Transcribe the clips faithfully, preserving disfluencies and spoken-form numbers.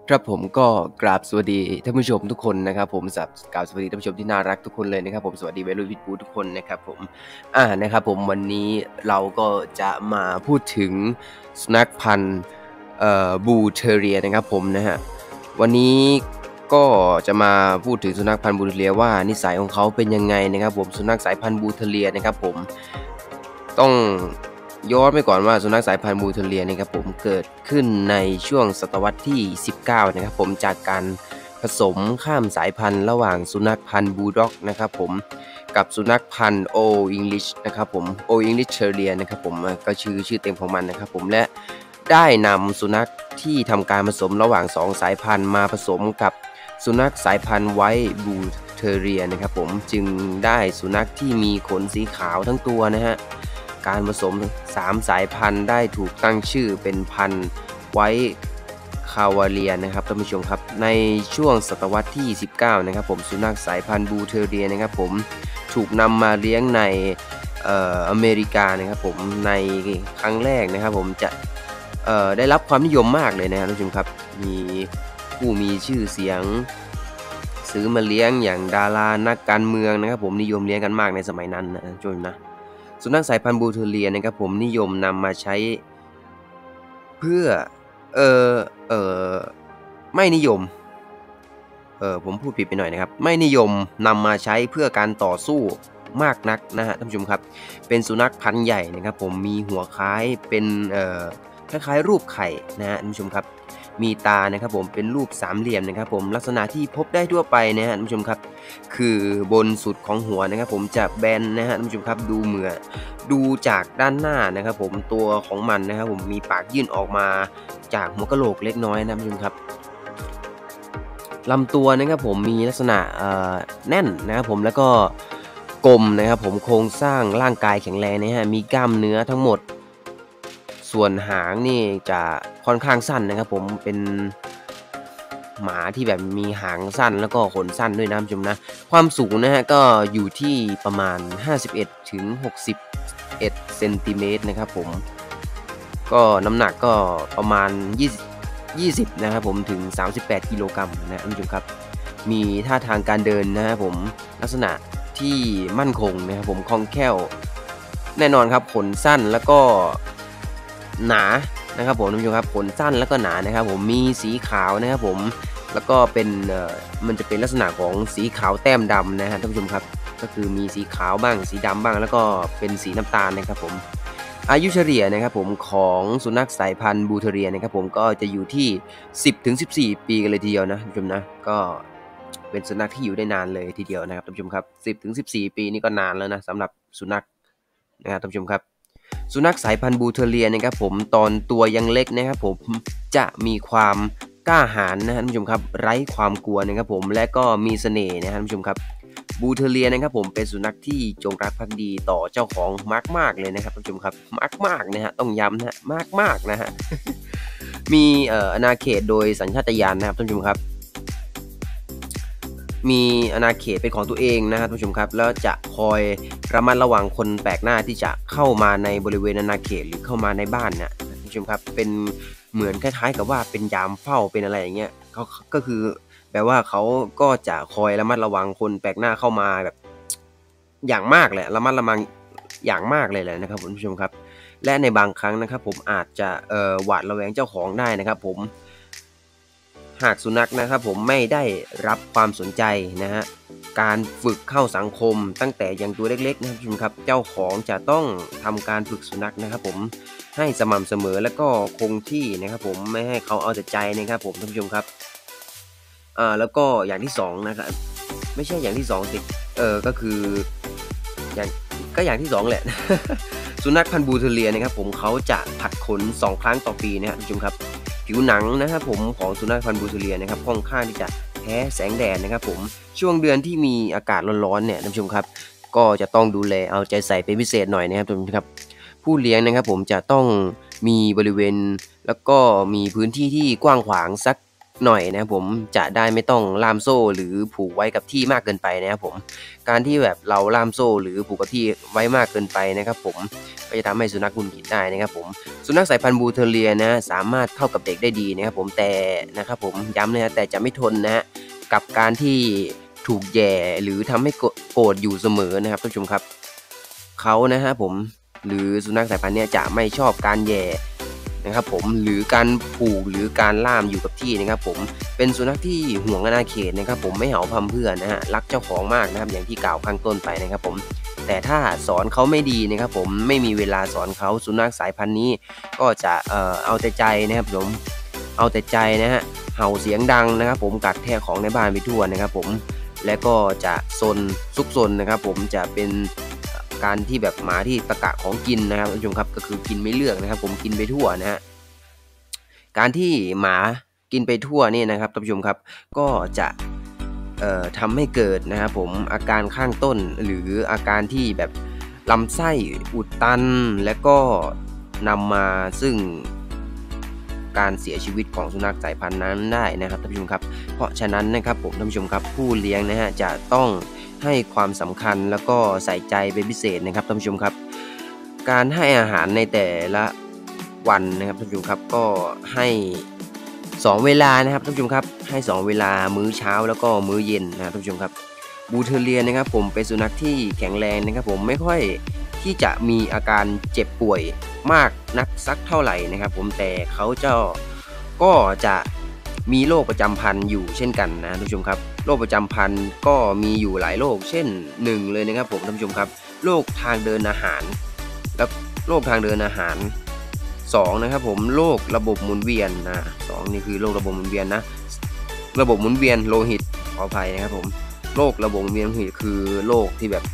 ครับผมก็กราบสวัสดีท่านผู้ชมทุกคนนะครับผมสับกราบสวัสดีท่านผู้ชมที่น่ารักทุกคนเลยนะครับผมสวัสดีวัยรุ่นพิทบูทุกคนนะครับผมอ่านะครับผมวันนี้เราก็จะมาพูดถึงสุนัขพันธุ์เอ่อบูเทเรียนะครับผมนะฮะวันนี้ก็จะมาพูดถึงสุนัขพันธุ์บูเทเรียว่านิสัยของเขาเป็นยังไงนะครับผมสุนัขสายพันธุ์บูเทเรียนะครับผมต้องย้อนไปก่อนว่าสุนัขสายพันธุ์บูเทเรียนะครับผมเกิดขึ้นในช่วงศตวรรษที่สิบเก้านะครับผมจากการผสมข้ามสายพันธุ์ระหว่างสุนัขพันธุ์บูลด็อกนะครับผมกับสุนัขพันธุ์โออิงลิชนะครับผมโออิงลิชเทเรียนะครับผมก็ชื่อชื่อเต็มของมันนะครับผมและได้นำสุนัขที่ทำการผสมระหว่างสองสายพันธุ์มาผสมกับสุนัขสายพันธุ์ไวท์บูเทเรียนะครับผมจึงได้สุนัขที่มีขนสีขาวทั้งตัวนะฮะการผสมสามสายพันธุ์ได้ถูกตั้งชื่อเป็นพันธุ์ไวท์คาวาเลียนะครับท่านผู้ชมครับในช่วงศตวรรษที่สิบเก้านะครับผมสุนัขสายพันธุ์บูเทเรียนะครับผมถูกนำมาเลี้ยงในเอ่ออเมริกานะครับผมในครั้งแรกนะครับผมจะเอ่อได้รับความนิยมมากเลยนะครับท่านผู้ชมครับมีผู้มีชื่อเสียงซื้อมาเลี้ยงอย่างดารานักการเมืองนะครับผมนิยมเลี้ยงกันมากในสมัยนั้นนะท่านผู้ชมนะสุนัขสายพันธุ์บูเทเรียนะครับผมนิยมนำมาใช้เพื่อเออเออไม่นิยมเออผมพูดผิดไปหน่อยนะครับไม่นิยมนำมาใช้เพื่อการต่อสู้มากนักนะฮะท่านผู้ชมครับเป็นสุนัขพันธุ์ใหญ่นะครับผมมีหัวคล้ายเป็นเอ่อคล้ายๆรูปไข่นะฮะท่านผู้ชมครับมีตานะครับผมเป็นรูปสามเหลี่ยมนะครับผมลักษณะที่พบได้ทั่วไปนะฮะท่านผู้ชมครับคือบนสุดของหัวนะครับผมจะแบนนะฮะท่านผู้ชมครับดูเหมือนดูจากด้านหน้านะครับผมตัวของมันนะครับผมมีปากยื่นออกมาจากหัวกะโหลกเล็กน้อยนะท่านผู้ชมครับลำตัวนะครับผมมีลักษณะแน่นนะครับผมแล้วก็กลมนะครับผมโครงสร้างร่างกายแข็งแรงนะฮะมีกล้ามเนื้อทั้งหมดส่วนหางนี่จะค่อนข้างสั้นนะครับผมเป็นหมาที่แบบมีหางสั้นแล้วก็ขนสั้นด้วยนะท่านผู้ชมนะความสูงนะฮะก็อยู่ที่ประมาณห้าสิบเอ็ดถึงหกสิบเอ็ดเซนติเมตรนะครับผมก็น้ำหนักก็ประมาณยี่สิบ ยี่สิบนะครับผมถึงสามสิบแปดกิโลกรัมนะท่านผู้ชมครับมีท่าทางการเดินนะครับผมลักษณะที่มั่นคงนะครับผมคล่องแคล่วแน่นอนครับขนสั้นแล้วก็หนานะครับผมท่านผู้ชมครับขนสั้นแล้วก็หนานะครับผมมีสีขาวนะครับผมแล้วก็เป็นเอ่อมันจะเป็นลักษณะของสีขาวแต้มดำนะฮะท่านผู้ชมครับก็คือมีสีขาวบ้างสีดำบ้างแล้วก็เป็นสีน้ำตาลนะครับผมอายุเฉลี่ยนะครับผมของสุนัขสายพันธุ์บูเทเรียนะครับผมก็จะอยู่ที่ สิบถึงสิบสี่ ปีกันเลยทีเดียวนะท่านผู้ชมนะก็เป็นสุนัขที่อยู่ได้นานเลยทีเดียวนะครับท่านผู้ชมครับ สิบถึงสิบสี่ ปีนี่ก็นานแล้วนะสำหรับสุนัขนะครับท่านผู้ชมครับสุนัขสายพันธุ์บูเทเรียนะครับผมตอนตัวยังเล็กนะครับผมจะมีความกล้าหาญนะครับท่านผู้ชมครับไร้ความกลัวนะครับผมและก็มีเสน่ห์นะครับท่านผู้ชมครับบูเทเรียนะครับผมเป็นสุนัขที่จงรักภักดีต่อเจ้าของมากๆเลยนะครับท่านผู้ชมครับมากๆนะฮะต้องย้ำนะมากๆนะฮะ มีเอ่ออาณาเขตโดยสัญชาตญาณนะครับท่านผู้ชมครับมีอาณาเขตเป็นของตัวเองนะครับท่านผู้ชมครับแล้วจะคอยระมัดระวังคนแปลกหน้าที่จะเข้ามาในบริเวณอาณาเขตหรือเข้ามาในบ้านนะท่านผู้ชมครับเป็นเหมือนคล้ายๆกับว่าเป็นยามเฝ้าเป็นอะไรอย่างเงี้ยเขาก็คือแปลว่าเขาก็จะคอยระมัดระวังคนแปลกหน้าเข้ามาแบบอย่างมากแหละระมัดระวังอย่างมากเลยแหละนะครับคุณผู้ชมครับและในบางครั้งนะครับผมอาจจะเอ่อหวาดระแวงเจ้าของได้นะครับผมหากสุนัขนะครับผมไม่ได้รับความสนใจนะฮะการฝึกเข้าสังคมตั้งแต่ยังตัวเล็กๆนะครับคุณผู้ชมครับเจ้าของจะต้องทำการฝึกสุนัขนะครับผมให้สม่ำเสมอและก็คงที่นะครับผมไม่ให้เขาเอาแต่ใจนะครับผมท่านผู้ชมครับอ่าแล้วก็อย่างที่สองนะครับไม่ใช่อย่างที่สองสิเออก็คืออย่างก็อย่างที่สองแหละ สุนัขพันธุ์บูเทเรียนะครับผมเขาจะผัดขนสองครั้งต่อปีนะครับท่านผู้ชมครับผิวหนังนะครับผมของสุนัขพันธุ์บูเทเรียนะครับค่อนข้างที่จะแพ้แสงแดดนะครับผมช่วงเดือนที่มีอากาศร้อนๆเนี่ยท่านผู้ชมครับก็จะต้องดูแลเอาใจใส่เป็นพิเศษหน่อยนะครับท่านผู้ชมครับผู้เลี้ยงนะครับผมจะต้องมีบริเวณแล้วก็มีพื้นที่ที่กว้างขวางสักหน่อยนะครับผมจะได้ไม่ต้องล่ามโซ่หรือผูกไว้กับที่มากเกินไปนะครับผมการที่แบบเราล่ามโซ่หรือผูกกับที่ไว้มากเกินไปนะครับผมก็จะทำให้สุนัขหงุดหงิดได้นะครับผมสุนัขสายพันธุ์บูเทอเรียนะสามารถเข้ากับเด็กได้ดีนะครับผมแต่นะครับผมย้ำนะแต่จะไม่ทนนะฮะกับการที่ถูกแย่หรือทำให้โกรธอยู่เสมอนะครับท่านผู้ชมครับเขานะฮะผมหรือสุนัขสายพันธุ์นี้จะไม่ชอบการแย่นะครับผมหรือการผูกหรือการล่ามอยู่กับที่นะครับผมเป็นสุนัขที่ห่วงอาณาเขตนะครับผมไม่เห่าพำเพื่อนนะฮะรักเจ้าของมากนะครับอย่างที่กล่าวข้างต้นไปนะครับผมแต่ถ้าสอนเขาไม่ดีนะครับผมไม่มีเวลาสอนเขาสุนัขสายพันธุ์นี้ก็จะเอ่อเอาแต่ใจนะครับผมเอาแต่ใจนะฮะเห่าเสียงดังนะครับผมกัดแทะของในบ้านไปทั่วนะครับผมและก็จะซนซุกซนนะครับผมจะเป็นการที่แบบหมาที่ตะกะของกินนะครับท่านผู้ชมครับก็คือกินไม่เลือกนะครับผมกินไปทั่วนะฮะการที่หมากินไปทั่วนี่นะครับท่านผู้ชมครับก็จะเอ่อทำให้เกิดนะครับผมอาการข้างต้นหรืออาการที่แบบลำไส้อุดตันและก็นำมาซึ่งการเสียชีวิตของสุนัขสายพันธุ์นั้นได้นะครับท่านผู้ชมครับเพราะฉะนั้นนะครับผมท่านผู้ชมครับผู้เลี้ยงนะฮะจะต้องให้ความสำคัญแล้วก็ใส่ใจเป็นพิเศษนะครับท่านผู้ชมครับการให้อาหารในแต่ละวันนะครับท่านผู้ชมครับก็ให้สองเวลานะครับท่านผู้ชมครับให้สองเวลามื้อเช้าแล้วก็มื้อเย็นนะครับท่านผู้ชมครับบูเทอเรียนะครับผมเป็นสุนัขที่แข็งแรงนะครับผมไม่ค่อยที่จะมีอาการเจ็บป่วยมากนักสักเท่าไหร่นะครับผมแต่เขาเจ้าก็จะมีโรคประจำพันธุ์อยู่เช่นกันนะท่านผู้ชมครับโรคประจำพันธุ์ก็มีอยู่หลายโรคเช่นหนึ่งเลยนะครับผมท่านผู้ชมครับโรคทางเดินอาหารแล้วโรคทางเดินอาหารสองนะครับผมโรคระบบหมุนเวียนนะสองนี่คือโรคระบบหมุนเวียนนะระบบหมุนเวียนโลหิตขออภัยนะครับผมโรคระบบหมุนเวียนโลหิตคือโรคที่แบบ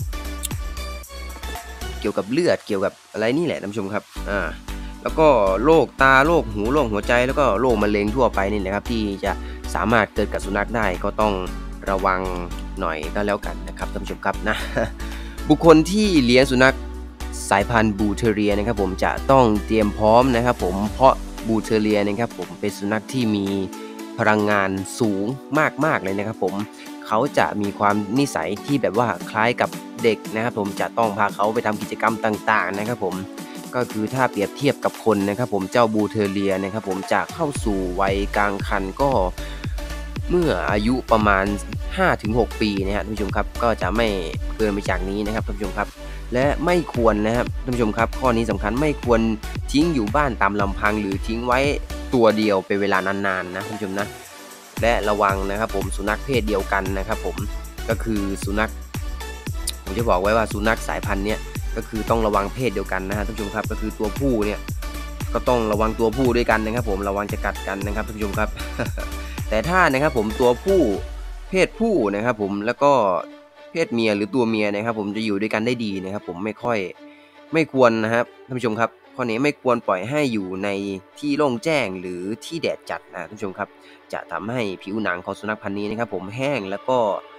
เกี่ยวกับเลือดเกี่ยวกับอะไรนี่แหละท่านผู้ชมครับอ่าแล้วก็โรคตาโรคหูโรคหัวใจแล้วก็โรคมะเร็งทั่วไปนี่แหละครับที่จะสามารถเกิดกับสุนัขได้ก็ต้องระวังหน่อยก็แล้วกันนะครับท่านผู้ชมครับนะบุคคลที่เลี้ยงสุนัขสายพันธุ์บูเทอเรียนะครับผมจะต้องเตรียมพร้อมนะครับผมเพราะบูเทอเรียนะครับผมเป็นสุนัขที่มีพลังงานสูงมากๆเลยนะครับผมเขาจะมีความนิสัยที่แบบว่าคล้ายกับเด็กนะครับผมจะต้องพาเขาไปทำกิจกรรมต่างๆนะครับผมก็คือถ้าเปรียบเทียบกับคนนะครับผมเจ้าบูเทอเรียนะครับผมจะเข้าสู่วัยกลางคันก็เมื่ออายุประมาณ ห้าถึงหก ปีนะครับท่านผู้ชมครับก็จะไม่เกินไปจากนี้นะครับท่านผู้ชมครับและไม่ควรนะครับท่านผู้ชมครับข้อนี้สำคัญไม่ควรทิ้งอยู่บ้านตามลำพังหรือทิ้งไว้ตัวเดียวเป็นเวลานานๆนะท่านผู้ชมนะและระวังนะครับผมสุนัขเพศเดียวกันนะครับผมก็คือสุนัขผมจะบอกไว้ว่าสุนัขสายพันธุ์เนี้ยก็คือต้องระวังเพศเดียวกันนะฮะท่านผู้ชมครับก็คือตัวผู้เนี่ยก็ต้องระวังตัวผู้ด้วยกันนะครับผมระวังจะกัดกันนะครับท่านผู้ชมครับ แต่ถ้านะครับผมตัวผู้เพศผู้นะครับผมแล้วก็เพศเมียหรือตัวเมียนะครับผมจะอยู่ด้วยกันได้ดีนะครับผมไม่ค่อยไม่ควรนะครับท่านผู้ชมครับข้อนี้ไม่ควรปล่อยให้อยู่ในที่โล่งแจ้งหรือที่แดดจัดนะท่านผู้ชมครับจะทำให้ผิวหนังของสุนัขพันธุ์นี้นะครับผมแห้งแล้วก็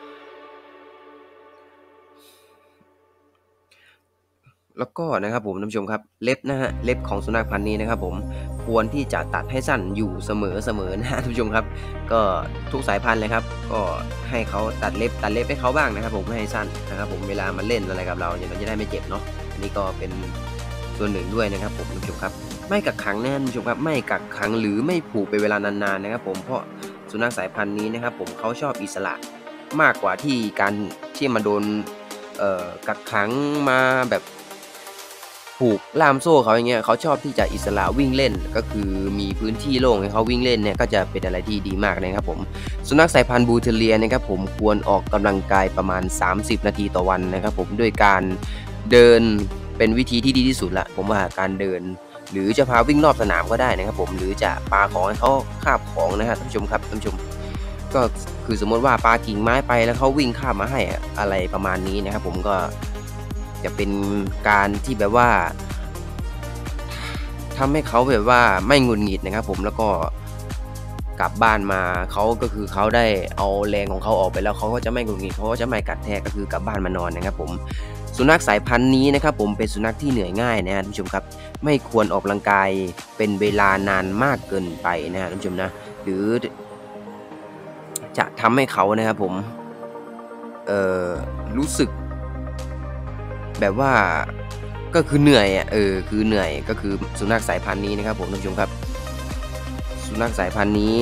แล้วก็นะครับผมท่านผู้ชมครับเล็บนะฮะเล็บของสุนัขพันธุ์นี้นะครับผมควรที่จะตัดให้สั้นอยู่เสมอเสมอนะฮะท่านผู้ชมครับก็ทุกสายพันธุ์เลยครับก็ให้เขาตัดเล็บตัดเล็บให้เขาบ้างนะครับผมไม่ให้สั้นนะครับผมเวลามันเล่นอะไรกับเราเนี่ยมันจะได้ไม่เจ็บเนาะอันนี้ก็เป็นส่วนหนึ่งด้วยนะครับผมท่านผู้ชมครับไม่กักขังนะท่านผู้ชมครับไม่กักขังหรือไม่ผูกไปเวลานานๆนะครับผมเพราะสุนัขสายพันธุ์นี้นะครับผมเขาชอบอิสระมากกว่าที่การที่มาโดนเอ่อกักขังมาแบบผูกล่ามโซ่เขาอย่างเงี้ยเขาชอบที่จะอิสระวิ่งเล่นก็คือมีพื้นที่โล่งให้เขาวิ่งเล่นเนี่ยก็จะเป็นอะไรที่ดีมากนะครับผมสุนัขสายพันธุ์บูเทอเรียนะครับผมควรออกกำลังกายประมาณสามสิบนาทีต่อวันนะครับผมด้วยการเดินเป็นวิธีที่ดีที่สุดละผมว่าการเดินหรือจะพาวิ่งรอบสนามก็ได้นะครับผมหรือจะปาของให้เขาคาบของนะครับท่านผู้ชมครับท่านผู้ชมก็คือสมมติว่าปากิ่งไม้ไปแล้วเขาวิ่งข้ามมาให้อะไรประมาณนี้นะครับผมก็จะเป็นการที่แบบว่าทำให้เขาแบบว่าไม่หงุดหงิดนะครับผมแล้วก็กลับบ้านมาเขาก็คือเขาได้เอาแรงของเขาออกไปแล้วเขาก็จะไม่หงุดหงิดเขาก็จะไม่กัดแทะก็คือกลับบ้านมานอนนะครับผมสุนัขสายพันธุ์นี้นะครับผมเป็นสุนัขที่เหนื่อยง่ายนะฮะท่านผู้ชมครับไม่ควรออกกำลังกายเป็นเวลานานมากเกินไปนะฮะท่านผู้ชมนะหรือจะทำให้เขานะครับผมเอ่อรู้สึกแบบว่าก็คือเหนื่อยอ่ะเออคือเหนื่อยก็คือสุนัขสายพันธุ์นี้นะครับผมท่านผู้ชมครับสุนัขสายพันธุ์นี้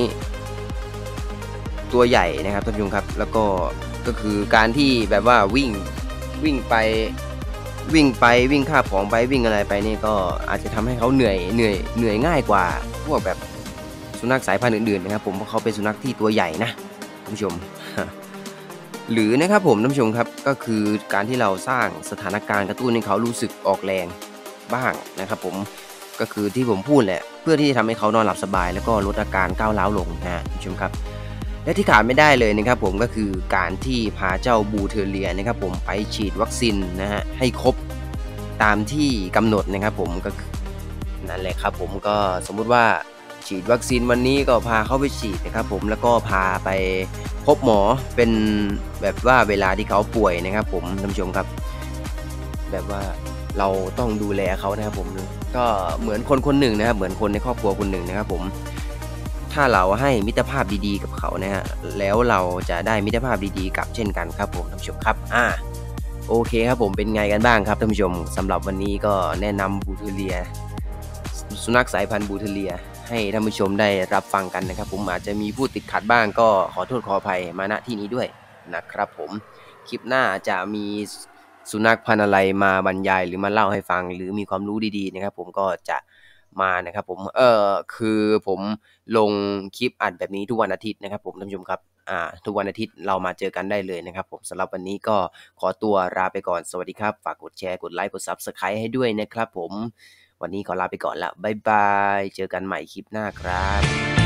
ตัวใหญ่นะครับท่านผู้ชมครับแล้วก็ก็คือการที่แบบว่าวิ่งวิ่งไปวิ่งไปวิ่งคาบของไปวิ่งอะไรไปนี่ก็อาจจะทำให้เขาเหนื่อยเหนื่อยเหนื่อยง่ายกว่าพวกแบบสุนัขสายพันธุ์อื่นๆนะครับผมเพราะเขาเป็นสุนัขที่ตัวใหญ่นะท่านผู้ชม หรือนะครับผมท่านผู้ชมครับก็คือการที่เราสร้างสถานการณ์กระตุ้นให้เขารู้สึกออกแรงบ้างนะครับผมก็คือที่ผมพูดแหละเพื่อที่จะทำให้เขานอนหลับสบายแล้วก็ลดอาการก้าวร้าวลงนะฮะท่านผู้ชมครับและที่ขาดไม่ได้เลยนะครับผมก็คือการที่พาเจ้าบูเทอเรียนะครับผมไปฉีดวัคซีนนะฮะให้ครบตามที่กำหนดนะครับผมก็นั่นแหละครับผมก็สมมุติว่าฉีดวัคซีนวันนี้ก็พาเขาไปฉีดนะครับผมแล้วก็พาไปพบหมอเป็นแบบว่าเวลาที่เขาป่วยนะครับผมท่านผู้ชมครับแบบว่าเราต้องดูแลเขานะครับผมก็เหมือนคนคนหนึ่งนะครับเหมือนคนในครอบครัวคนหนึ่งนะครับผมถ้าเราให้มิตรภาพดีๆกับเขานะฮะแล้วเราจะได้มิตรภาพดีๆกลับเช่นกันครับผมท่านผู้ชมครับอ่าโอเคครับผมเป็นไงกันบ้างครับท่านผู้ชมสำหรับวันนี้ก็แนะนำบูเทเรียสุนัขสายพันธุ์บูเทเรียให้ท่านผู้ชมได้รับฟังกันนะครับผมอาจจะมีพูดติดขัดบ้างก็ขอโทษขออภัยมาณที่นี้ด้วยนะครับผมคลิปหน้าจะมีสุนัขพันธุ์อะไรมาบรรยายหรือมาเล่าให้ฟังหรือมีความรู้ดีๆนะครับผมก็จะมานะครับผมเอ่อคือผมลงคลิปอัดแบบนี้ทุกวันอาทิตย์นะครับผมท่านผู้ชมครับอ่าทุกวันอาทิตย์เรามาเจอกันได้เลยนะครับผมสำหรับวันนี้ก็ขอตัวลาไปก่อนสวัสดีครับฝากกดแชร์กดไลค์กด Subscribe ให้ด้วยนะครับผมวันนี้ขอลาไปก่อนละบ๊ายบายเจอกันใหม่คลิปหน้าครับ